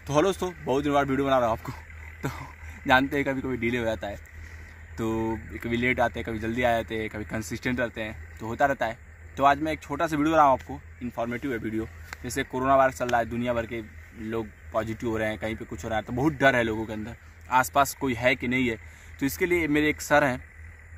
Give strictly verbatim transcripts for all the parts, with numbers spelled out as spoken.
तो हेलो दोस्तों, बहुत दिन बाद वीडियो बना रहा हूँ आपको। तो जानते हैं कभी कभी डिले हो जाता है, तो कभी लेट आते हैं, कभी जल्दी आ जाते हैं, कभी कंसिस्टेंट रहते हैं, तो होता रहता है। तो आज मैं एक छोटा सा वीडियो बना रहा हूँ आपको, इन्फॉर्मेटिव है वीडियो। जैसे कोरोना वायरस चल रहा है, दुनिया भर के लोग पॉजिटिव हो रहे हैं, कहीं पे कुछ हो रहा है, तो बहुत डर है लोगों के अंदर, आसपास कोई है कि नहीं है। तो इसके लिए मेरे एक सर हैं,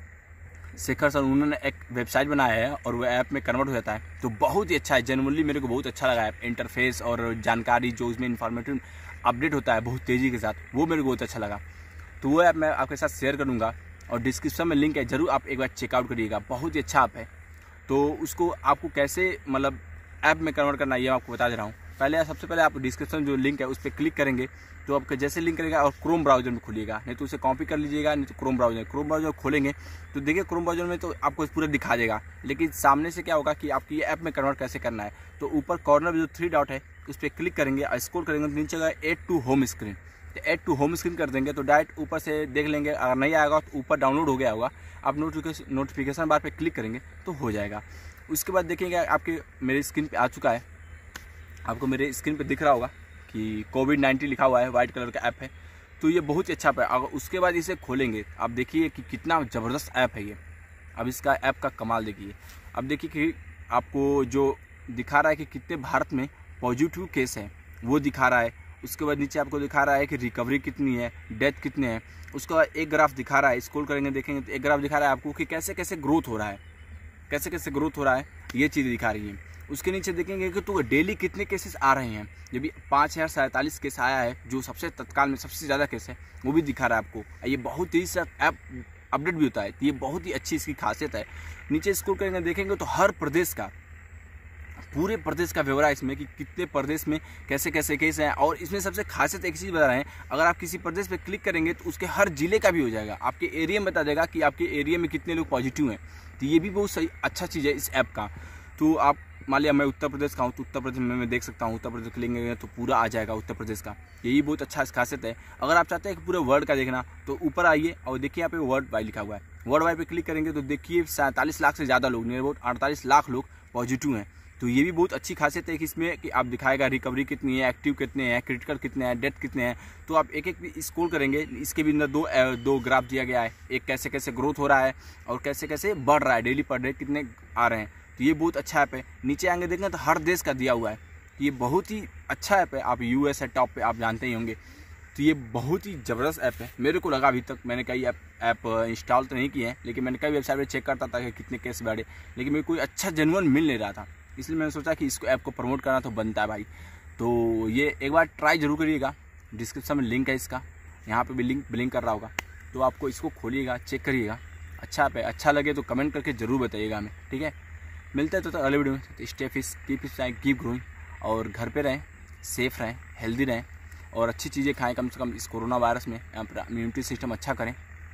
शेखर सर, उन्होंने एक वेबसाइट बनाया है और वो ऐप में कन्वर्ट हो जाता है। तो बहुत ही अच्छा है, जेनुअनली मेरे को बहुत अच्छा लगा है। इंटरफेस और जानकारी जो उसमें इन्फॉर्मेटिव अपडेट होता है बहुत तेज़ी के साथ, वो मेरे को बहुत अच्छा लगा। तो वो ऐप मैं आपके साथ शेयर करूँगा और डिस्क्रिप्शन में लिंक है, ज़रूर आप एक बार चेकआउट करिएगा। बहुत ही अच्छा ऐप है। तो उसको आपको कैसे मतलब ऐप में कन्वर्ट करना है, ये मैं आपको बता दे रहा हूँ। पहले सबसे पहले आप डिस्क्रिप्शन जो लिंक है उस पर क्लिक करेंगे, तो आपका जैसे लिंक करेगा और क्रोम ब्राउजर में खुलिएगा, नहीं तो उसे कॉपी कर लीजिएगा, नहीं तो क्रोम ब्राउजर क्रोम ब्राउजर खोलेंगे तो देखिए क्रोम ब्राउजर में तो आपको पूरा दिखा देगा। लेकिन सामने से क्या होगा कि आपकी ये ऐप में कन्वर्ट कैसे करना है। तो ऊपर कॉर्नर में जो थ्री डॉट है उस पर क्लिक करेंगे और स्क्रॉल करेंगे तो नीचे का एड टू होम स्क्रीन, तो एड टू होम स्क्रीन कर देंगे तो डायरेक्ट ऊपर से देख लेंगे। अगर नहीं आएगा तो ऊपर डाउनलोड हो गया होगा, आप नोटिफिकेशन नोटिफिकेशन बार पे क्लिक करेंगे तो हो जाएगा। उसके बाद देखेंगे आपके मेरे स्क्रीन पे आ चुका है, आपको मेरे स्क्रीन पे दिख रहा होगा कि कोविड नाइन्टीन लिखा हुआ है, वाइट कलर का ऐप है। तो ये बहुत ही अच्छा ऐप है। अगर उसके बाद इसे खोलेंगे आप देखिए कि कितना ज़बरदस्त ऐप है ये। अब इसका ऐप का कमाल देखिए। अब देखिए कि आपको जो दिखा रहा है कि कितने भारत में पॉजिटिव केस हैं वो दिखा रहा है। उसके बाद नीचे आपको दिखा रहा है कि रिकवरी कितनी है, डेथ कितने हैं। उसके बाद एक ग्राफ दिखा रहा है, स्क्रॉल करेंगे देखेंगे तो एक ग्राफ दिखा रहा है आपको कि कैसे कैसे ग्रोथ हो रहा है, कैसे कैसे ग्रोथ हो रहा है, ये चीज़ दिखा रही है। उसके नीचे देखेंगे कि तो डेली कितने केसेस आ रहे हैं। जब भी पाँच हज़ार सैंतालीस केस आया है, जो सबसे तत्काल में सबसे ज़्यादा केस है, वो भी दिखा रहा है आपको। ये बहुत तेज़ी से ऐप अपडेट भी होता है, तो ये बहुत ही अच्छी इसकी खासियत है। नीचे स्क्रॉल करेंगे देखेंगे तो हर प्रदेश का, पूरे प्रदेश का ब्यौरा इसमें कि कितने प्रदेश में कैसे कैसे केस हैं। और इसमें सबसे खासियत एक चीज़ बता रहे हैं, अगर आप किसी प्रदेश पे क्लिक करेंगे तो उसके हर जिले का भी हो जाएगा, आपके एरिया में बता देगा कि आपके एरिया में कितने लोग पॉजिटिव हैं। तो ये भी बहुत सही अच्छा चीज़ है इस ऐप का। तो आप मान लिया मैं उत्तर प्रदेश का हूँ तो उत्तर प्रदेश में मैं देख सकता हूँ, उत्तर प्रदेश क्लिक करेंगे तो पूरा आ जाएगा उत्तर प्रदेश का। यही बहुत अच्छा खासियत है। अगर आप चाहते हैं कि पूरे वर्ल्ड का देखना तो ऊपर आइए और देखिए यहाँ पे वर्ल्ड वाइड लिखा हुआ है। वर्ल्ड वाइड पे क्लिक करेंगे तो देखिए सैंतालीस लाख से ज़्यादा लोग, नियर अबाउट अड़तालीस लाख लोग पॉजिटिव हैं। तो ये भी बहुत अच्छी खासियत है कि इसमें कि आप दिखाएगा रिकवरी कितनी है, एक्टिव कितने हैं, क्रिटिकल कितने हैं, डेथ कितने हैं। तो आप एक एक स्क्रॉल करेंगे, इसके भी अंदर दो दो ग्राफ दिया गया है, एक कैसे कैसे ग्रोथ हो रहा है और कैसे कैसे बढ़ रहा है, डेली पर डे कितने आ रहे हैं। तो ये बहुत अच्छा ऐप है। नीचे आएंगे देखेंगे तो हर देश का दिया हुआ है। ये बहुत ही अच्छा ऐप है। आप यूएस है टॉप पे, आप जानते ही होंगे। तो ये बहुत ही ज़बरदस्त ऐप है। मेरे को लगा, अभी तक मैंने कई ऐप ऐप इंस्टॉल तो नहीं किए हैं, लेकिन मैंने कई वेबसाइट पर चेक करता था कि कितने केस बढ़े, लेकिन मेरे कोई अच्छा जेन्युइन मिल नहीं रहा था। इसलिए मैंने सोचा कि इसको ऐप को प्रमोट करना तो बनता है भाई। तो ये एक बार ट्राई जरूर करिएगा। डिस्क्रिप्शन में लिंक है इसका, यहाँ पे भी लिंक ब्लिंक कर रहा होगा, तो आपको इसको खोलिएगा, चेक करिएगा। अच्छा ऐप है, अच्छा लगे तो कमेंट करके ज़रूर बताइएगा हमें, ठीक है। मिलते हैं तो अगले वीडियो में। तो stay fit, keep fit, keep growing, और घर पे रहें, सेफ रहें, हेल्दी रहें और अच्छी चीज़ें खाएँ। कम से कम इस कोरोना वायरस में इम्यूनिटी सिस्टम अच्छा करें।